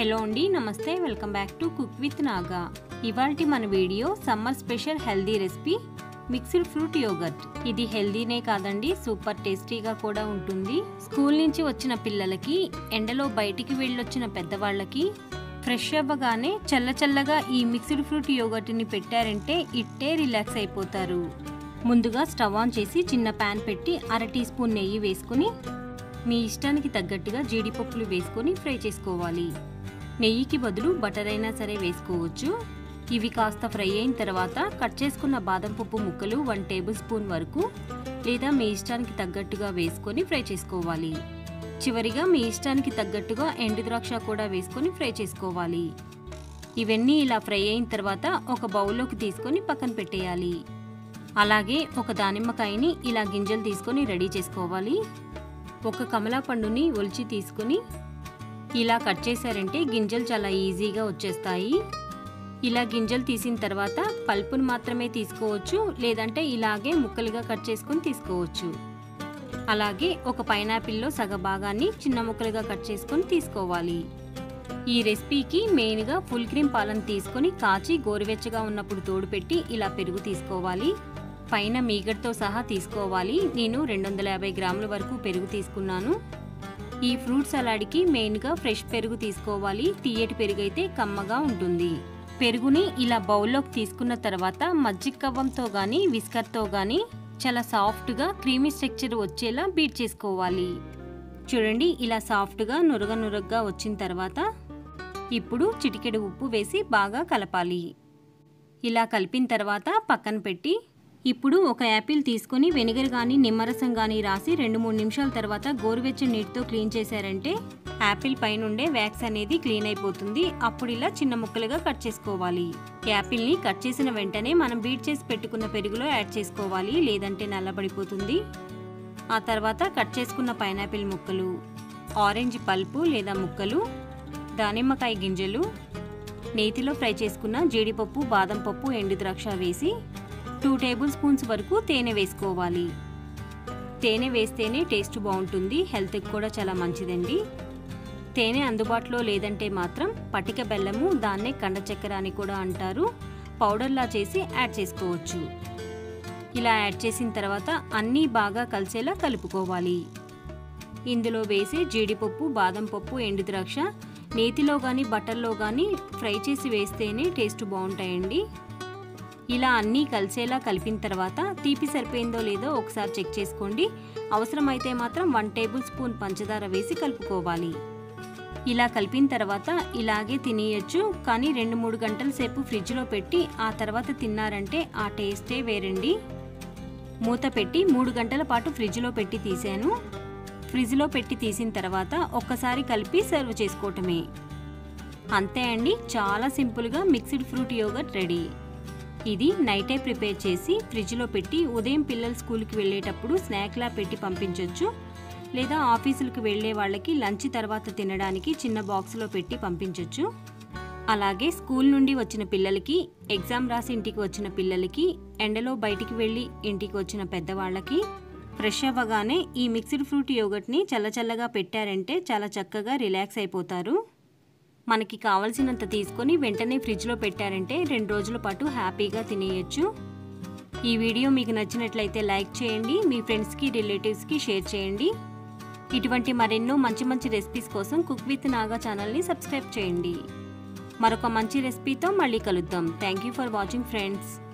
Hello అండి, నమస్తే. Welcome back to cook with Naga. ఇవాల్టి మన video summer special healthy recipe mixed fruit yogurt. ఇది హెల్దీనే కాదండి, సూపర్ టేస్టీగా కూడా ఉంటుంది. స్కూల్ నుంచి వచ్చిన పిల్లలకి, ఎండలో బయటికి వెళ్ళొచ్చిన పెద్దవాళ్ళకి ఫ్రెష్ అవ్వగానే చల్లచల్లగా ఈ మిక్స్డ్ ఫ్రూట్ యోగర్ట్ని పెట్టారంటే ఇట్టే రిలాక్స్ అయిపోతారు. ముందుగా స్టవ్ ఆన్ చేసి చిన్న ప్యాన్ పెట్టి 1/2 టీ స్పూన్ నెయ్యి వేసుకుని మీ ఇష్టానికి తగ్గట్టుగా జీడిపప్పులు వేసుకొని ఫ్రై చేసుకోవాలి. నెయ్యికి బదులు బటర్ అయినా సరే వేసుకోవచ్చు. ఇవి కాస్త ఫ్రై అయిన తర్వాత కట్ చేసుకున్న బాదం పప్పు ముక్కలు 1 టేబుల్ స్పూన్ వరకు లేదా మీ ఇష్టానికి తగ్గట్టుగా వేసుకొని ఫ్రై చేసుకోవాలి. చివరిగా మీ ఇష్టానికి తగ్గట్టుగా ఎండు ద్రాక్ష కూడా వేసుకొని ఫ్రై చేసుకోవాలి. ఇవన్నీ ఇలా ఫ్రై అయిన తర్వాత ఒక బౌల్లోకి తీసుకొని పక్కన పెట్టేయాలి. అలాగే ఒక దానిమ్మకాయని ఇలా గింజలు తీసుకొని రెడీ చేసుకోవాలి. ఒక కమలా పండుని ఒలిచి తీసుకొని ఇలా కట్ చేశారంటే గింజలు చాలా ఈజీగా వచ్చేస్తాయి. ఇలా గింజలు తీసిన తర్వాత పల్పును మాత్రమే తీసుకోవచ్చు, లేదంటే ఇలాగే ముక్కలుగా కట్ చేసుకొని తీసుకోవచ్చు. అలాగే ఒక పైనాపిల్లో సగ భాగాన్ని చిన్న ముక్కలుగా కట్ చేసుకొని తీసుకోవాలి. ఈ రెసిపీకి మెయిన్గా ఫుల్ క్రీమ్ పాలను తీసుకొని కాచి గోరువెచ్చగా ఉన్నప్పుడు తోడుపెట్టి ఇలా పెరుగు తీసుకోవాలి. పైన మీగడతో సహా తీసుకోవాలి. నేను 250 గ్రాముల వరకు పెరుగు తీసుకున్నాను. ఈ ఫ్రూట్ సలాడ్కి మెయిన్గా ఫ్రెష్ పెరుగు తీసుకోవాలి. తీయటి పెరుగు అయితే కమ్మగా ఉంటుంది. పెరుగుని ఇలా బౌల్లోకి తీసుకున్న తర్వాత మజ్జిగ కవ్వంతో కానీ విస్కర్తో కానీ చాలా సాఫ్ట్గా క్రీమీ స్ట్రక్చర్ వచ్చేలా బీట్ చేసుకోవాలి. చూడండి, ఇలా సాఫ్ట్గా నురగగా వచ్చిన తర్వాత ఇప్పుడు చిటికెడు ఉప్పు వేసి బాగా కలపాలి. ఇలా కలిపిన తర్వాత పక్కన పెట్టి ఇప్పుడు ఒక యాపిల్ తీసుకొని వెనిగర్ కానీ నిమ్మరసం కానీ రాసి 2-3 నిమిషాల తర్వాత గోరువెచ్చని నీటితో క్లీన్ చేశారంటే యాపిల్ పైనుండే వ్యాక్స్ అనేది క్లీన్ అయిపోతుంది. అప్పుడు ఇలా చిన్న ముక్కలుగా కట్ చేసుకోవాలి. యాపిల్ని కట్ చేసిన వెంటనే మనం బీట్ చేసి పెట్టుకున్న పెరుగులో యాడ్ చేసుకోవాలి, లేదంటే నల్లబడిపోతుంది. ఆ తర్వాత కట్ చేసుకున్న పైనాపిల్ ముక్కలు, ఆరెంజ్ పల్పు లేదా ముక్కలు, దానిమ్మకాయ గింజలు, నేతిలో ఫ్రై చేసుకున్న జీడిపప్పు, బాదం పప్పు, ఎండు ద్రాక్ష వేసి 2 టేబుల్ స్పూన్స్ వరకు తేనె వేసుకోవాలి. తేనె వేస్తేనే టేస్ట్ బాగుంటుంది, హెల్త్కి కూడా చాలా మంచిదండి. తేనె అందుబాటులో లేదంటే మాత్రం పటిక బెల్లము, దాన్నే కండ చక్కెర అని కూడా అంటారు, పౌడర్లా చేసి యాడ్ చేసుకోవచ్చు. ఇలా యాడ్ చేసిన తర్వాత అన్నీ బాగా కలిసేలా కలుపుకోవాలి. ఇందులో వేసే జీడిపప్పు, బాదం పప్పు, ఎండు ద్రాక్ష నేతిలో కానీ బటర్లో కానీ ఫ్రై చేసి వేస్తేనే టేస్ట్ బాగుంటాయండి. ఇలా అన్నీ కలిసేలా కలిపిన తర్వాత తీపి సరిపోయిందో లేదో ఒకసారి చెక్ చేసుకోండి. అవసరమైతే మాత్రం 1 టేబుల్ స్పూన్ పంచదార వేసి కలుపుకోవాలి. ఇలా కలిపిన తర్వాత ఇలాగే తినేయచ్చు, కానీ 2-3 గంటల సేపు ఫ్రిడ్జ్లో పెట్టి ఆ తర్వాత తిన్నారంటే ఆ టేస్టే వేరండి. మూత పెట్టి 3 గంటల పాటు ఫ్రిడ్జ్లో పెట్టి తీసాను. ఫ్రిడ్జ్లో పెట్టి తీసిన తర్వాత ఒక్కసారి కలిపి సర్వ్ చేసుకోవటమే. అంతే అండి, చాలా సింపుల్గా మిక్స్డ్ ఫ్రూట్ యోగర్ట్ రెడీ. ఇది నైటే ప్రిపేర్ చేసి ఫ్రిడ్జ్లో పెట్టి ఉదయం పిల్లలు స్కూల్కి వెళ్ళేటప్పుడు స్నాక్లా పెట్టి పంపించవచ్చు, లేదా ఆఫీసులకు వెళ్ళే వాళ్ళకి లంచ్ తర్వాత తినడానికి చిన్న బాక్స్లో పెట్టి పంపించవచ్చు. అలాగే స్కూల్ నుండి వచ్చిన పిల్లలకి, ఎగ్జామ్ రాసి ఇంటికి వచ్చిన పిల్లలకి, ఎండలో బయటికి వెళ్ళి ఇంటికి వచ్చిన పెద్దవాళ్ళకి ఫ్రెష్ అవ్వగానే ఈ మిక్స్డ్ ఫ్రూట్ యోగర్ట్ని చల్లచల్లగా పెట్టారంటే చాలా చక్కగా రిలాక్స్ అయిపోతారు. మనకి కావలసినంత తీసుకొని వెంటనే ఫ్రిడ్జ్లో పెట్టారంటే 2 రోజుల పాటు హ్యాపీగా తినేయచ్చు. ఈ వీడియో మీకు నచ్చినట్లయితే లైక్ చేయండి, మీ ఫ్రెండ్స్కి రిలేటివ్స్కి షేర్ చేయండి. ఇటువంటి మరెన్నో మంచి రెసిపీస్ కోసం కుక్ విత్ నాగా ఛానల్ని సబ్స్క్రైబ్ చేయండి. మరొక మంచి రెసిపీతో మళ్ళీ కలుద్దాం. Thank you for watching friends.